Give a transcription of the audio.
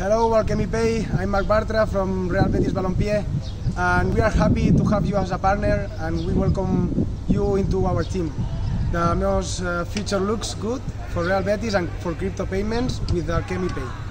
Hello Alchemy Pay, I'm Marc Bartra from Real Betis Balompié, and we are happy to have you as a partner, and we welcome you into our team. The future looks good for Real Betis and for crypto payments with Alchemy Pay.